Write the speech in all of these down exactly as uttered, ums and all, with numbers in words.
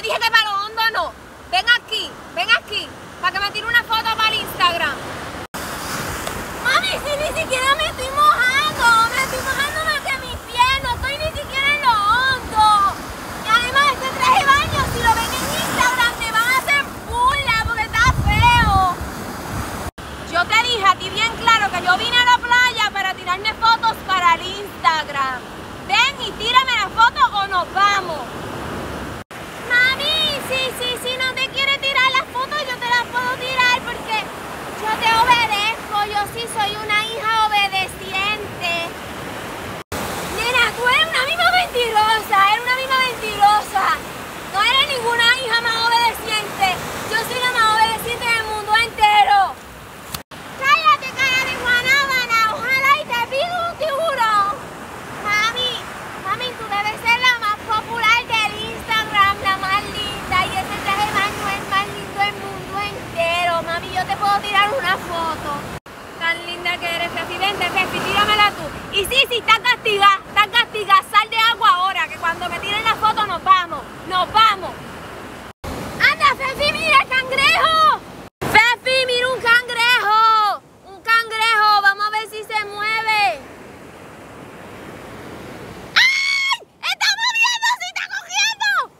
dije que para lo hondo no. Ven aquí, ven aquí, para que me tire una foto para el Instagram. Mami, si ni siquiera me estoy mojando, me estoy mojando más que mis pies, no estoy ni siquiera en lo hondo. Y además este traje de baño, si lo ven en Instagram, me van a hacer burla porque está feo. Yo te dije a ti bien claro que yo vine a la playa para tirarme fotos para el Instagram. Ven y tírame la foto o nos vamos. Mami, sí, sí, sí, no te quiere tirar las fotos, yo te las puedo tirar porque yo te obedezco, yo sí soy una hija obedeciente. Nena, tú eres una misma mentirosa, eres una misma mentirosa. No eres ninguna hija más obedeciente, yo soy la más obedeciente del mundo entero. Cállate, cara de guanábana, ojalá y te pido un tiburón. Mami, mami, tú debes ser la más popular del Instagram, la más linda, y ese traje de baño es más lindo del mundo entero. Mami, yo te puedo tirar una foto. Tan linda que eres, Fefi, vente, Fefi, tíramela tú. Y sí, sí, estás castigada, estás castigada, sal de agua ahora, que cuando me tiren la foto nos vamos, nos vamos. ¡Anda, Fefi, mira el cangrejo! ¡Fefi, mira un cangrejo! ¡Un cangrejo! Vamos a ver si se mueve. ¡Ay! ¡Está moviendo! ¡Se está cogiendo!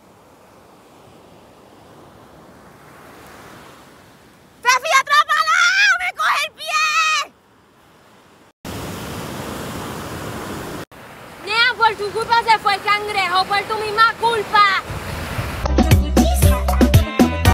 ¡Fefi, atrápala! ¡Me coge el pie! Nea, por tu culpa se fue el cangrejo, por tu misma culpa.